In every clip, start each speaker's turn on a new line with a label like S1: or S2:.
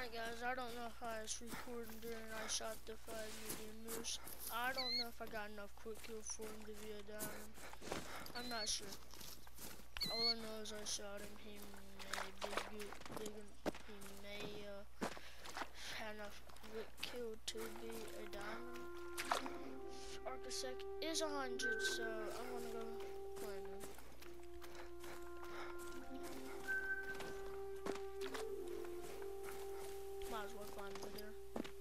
S1: Alright guys, I don't know if I was recording during I shot the 5 medium moose. I don't know if I got enough quick kill for him to be a diamond. I'm not sure. All I know is I shot him. He may have enough quick kill to be a diamond. Architect is 100, so I'm gonna go claim him. Might as well climb over there.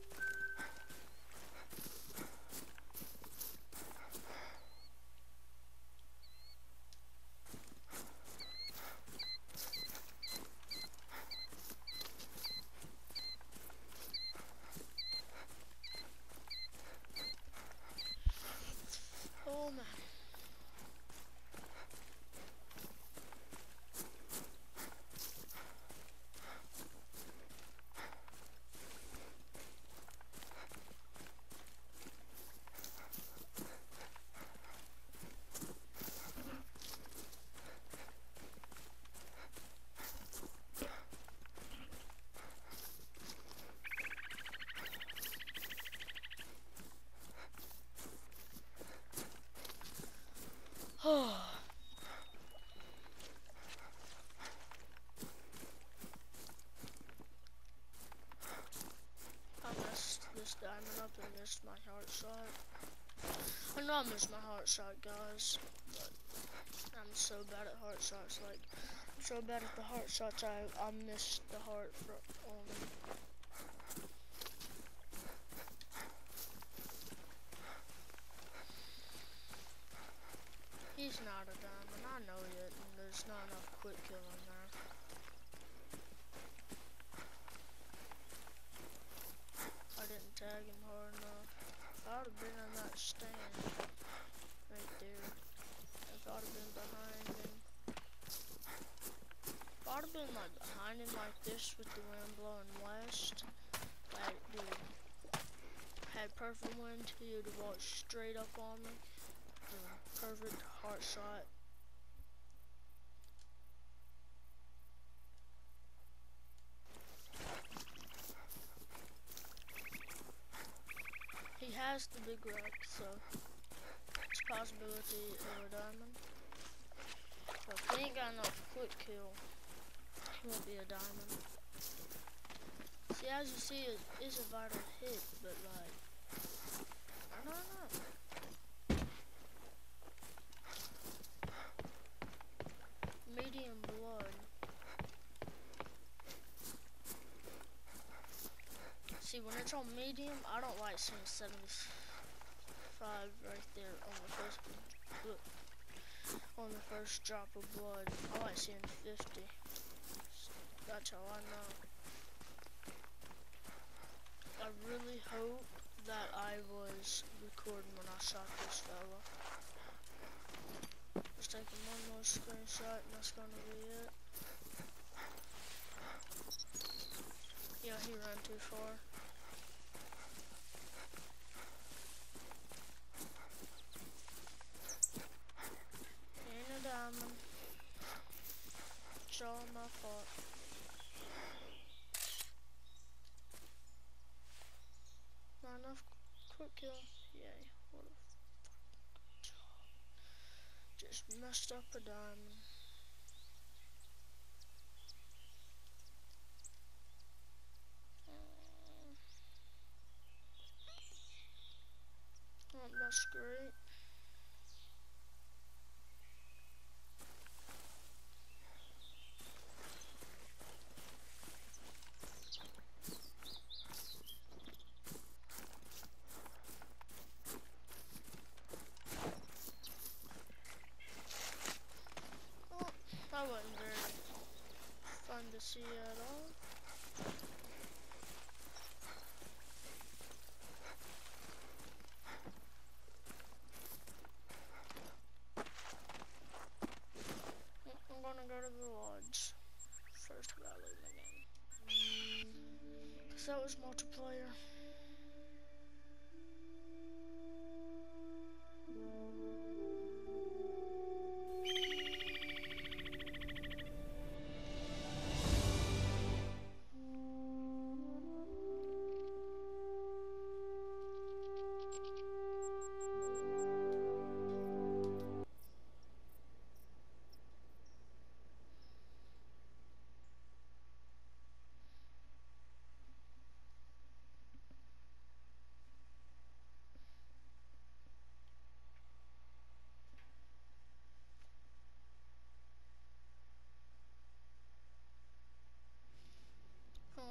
S1: Oh man. Oh. I messed this diamond up and missed my heart shot. I know I missed my heart shot, guys, but I'm so bad at heart shots. Like, I'm so bad at the heart shots, I missed the heart from He's not a diamond, I know it, and there's not enough quick kill in there. I didn't tag him hard enough. If I would have been on that stand right there, if I would have been behind him, if I would have been like behind him like this with the wind blowing west, like dude, had perfect wind, he would have walked straight up on me. Perfect heart shot. He has the big rock, so it's a possibility of a diamond. But if he ain't got enough quick kill, he won't be a diamond. See, as you see, it is a vital hit, but like, I don't know. Medium blood. See, when it's on medium, I don't like seeing 75 right there on the first drop of blood. I like seeing 50. That's how I know. I really hope that I was recording when I shot this fella. Just taking one more screenshot and that's gonna be it. Yeah, he ran too far. Ain't a diamond. It's all my fault. Not enough quick kill. Yay. What a fucking job. Just messed up a diamond. Oh, that's great. Oh, that wasn't very fun to see at all. I'm gonna go to the lodge. First I gotta leave the game. Cause that was multiplayer.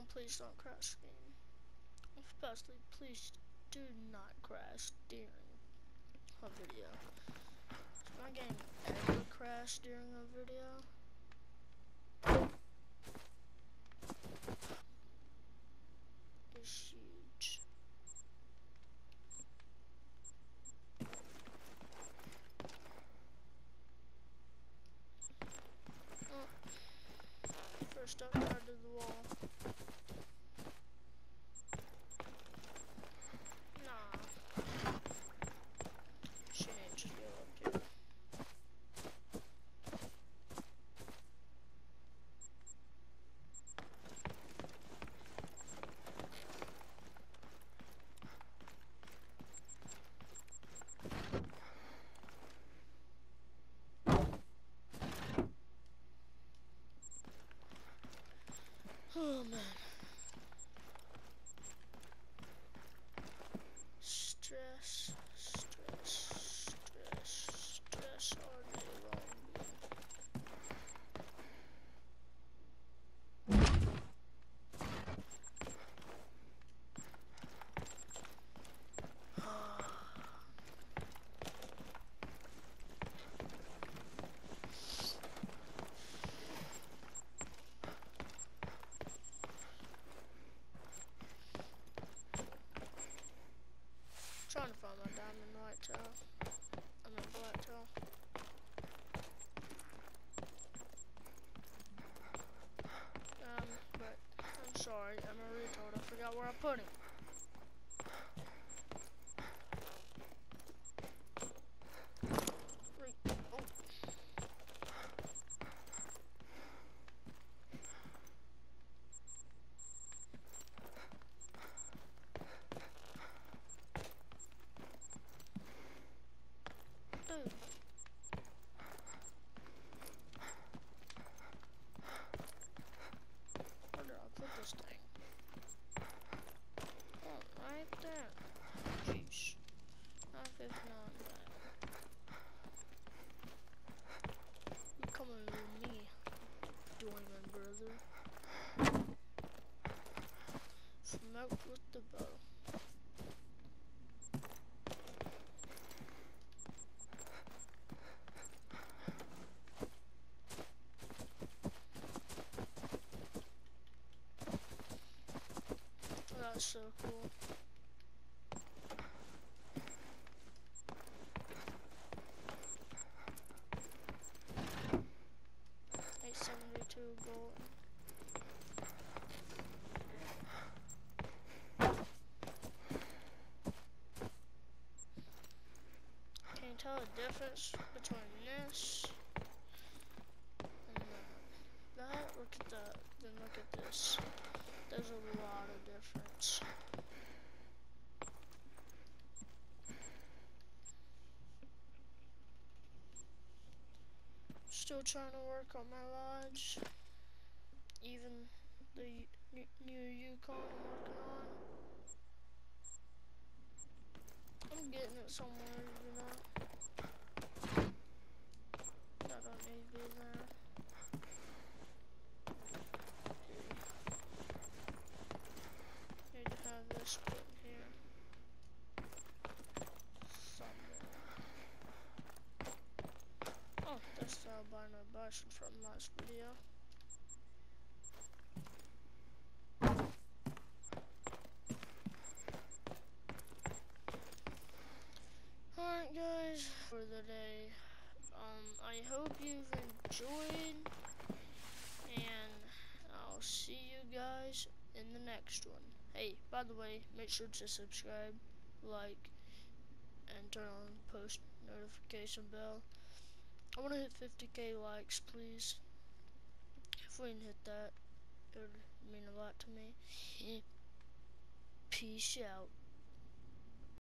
S1: please don't crash game. Especially, please do not crash during a video. If my game ever crashed during a video, it's huge. Oh, first up, out of the wall. Nah. She needs to go up here. Oh man. Stress all day long. Trying to find my diamond white tail. I mean black tail. But I'm sorry, I'm a retard. I forgot where I put him. Oh. Dude. Where did I put this thing? Oh, right there. Jeez. 959 back. You coming with me, Diamond brother. Smoke with the bow. That's so cool. Gold. Can you tell the difference between this and that? Look at that, then look at this. There's a lot of difference. Still trying to work on my lodge. Even the new Yukon I'm working on. I'm getting it somewhere, you know. That don't need to be there. Need to have this put in here. Somewhere. Oh, that's the albino bison from last video. Alright guys, for the day, I hope you've enjoyed, and I'll see you guys in the next one. Hey, by the way, make sure to subscribe, like, and turn on post notification bell. I want to hit 50k likes, please. If we can hit that, it would mean a lot to me. Peace out.